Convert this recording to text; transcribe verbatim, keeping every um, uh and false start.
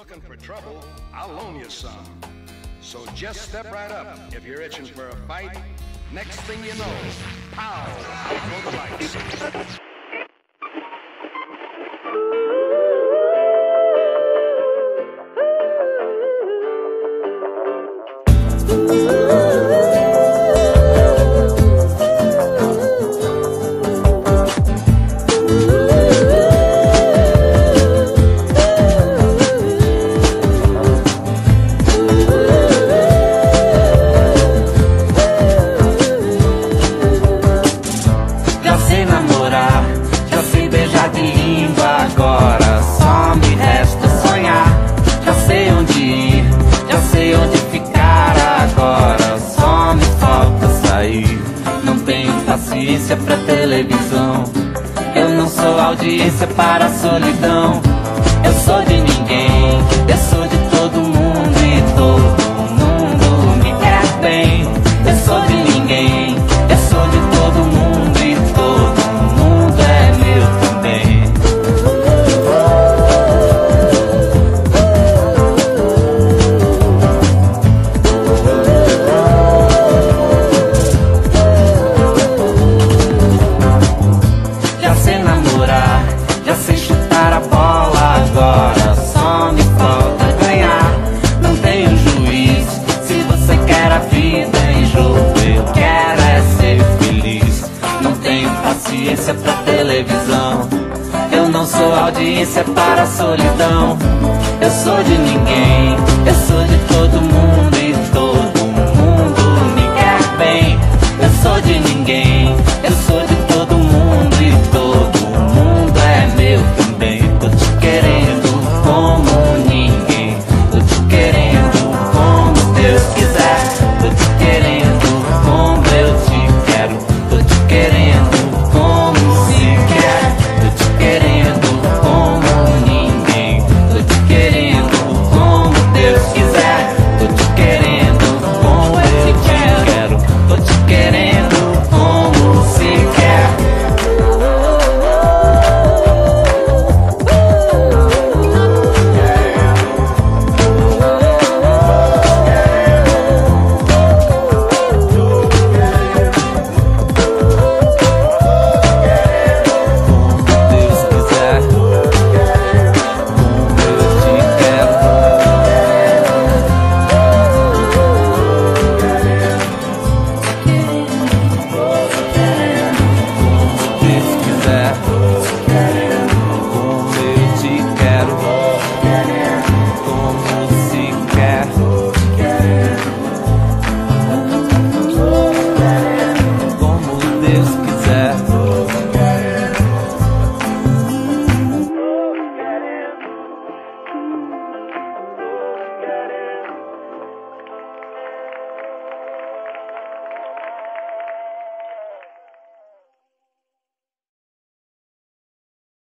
looking for trouble, I'll loan you some. So just step right up if you're itching for a fight. Next thing you know, pow, out go the lights. Agora só me resta sonhar. Já sei onde ir, já sei onde ficar. Agora só me falta sair. Não tenho paciência pra televisão. Eu não sou audiência para a solidão. Eu sou de ninguém, eu sou de todo mundo e todo mundo me quer bem. Eu sou de ninguém, eu sou de todo mundo e todo mundo é meu também. Já sei namorar, já sei chutar a bola. Agora só me falta ganhar. Não tenho juiz, se você quer a vida em jogo, eu quero é ser feliz. Não tenho paciência pra televisão. Eu não sou audiência para a solidão. Eu sou de ninguém, eu sou